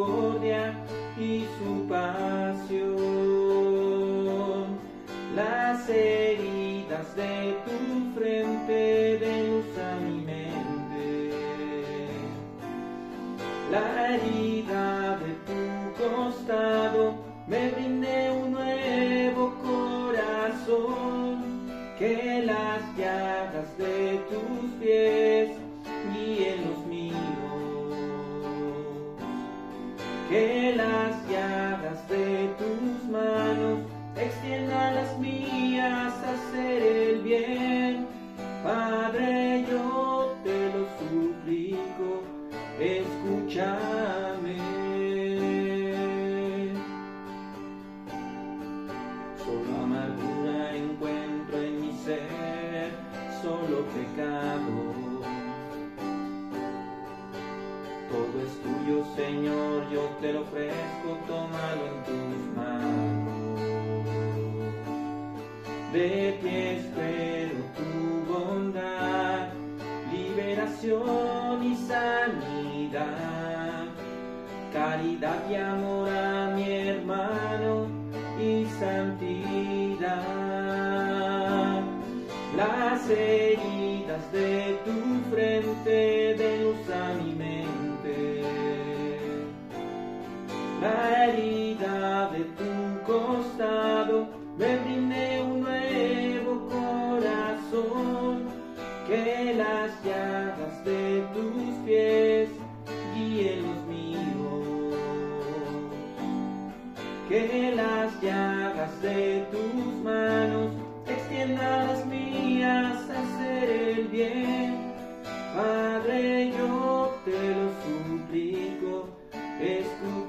misericordia y su pasión. Las heridas de tu frente den luz a mi mente, la herida de tu costado me brinde un nuevo corazón, que las llagas de tus pies guíen los míos, que las llagas de tus manos extiendan las mías a hacer el bien. Padre, yo te lo suplico, escúchame. Solo amargura encuentro en mi ser, solo pecado. Todo es tuyo, Señor, yo te lo ofrezco, tómalo en tus manos. De ti espero tu bondad, liberación y sanidad, caridad y amor a mi hermano y santidad. Las heridas de tu frente den luz a mi mente, la herida de tu costado me brinde un nuevo corazón, que las llagas de tus pies guíen los míos, que las llagas de tus manos extiendan las mías a hacer el bien. Padre, yo te lo suplico, escucha.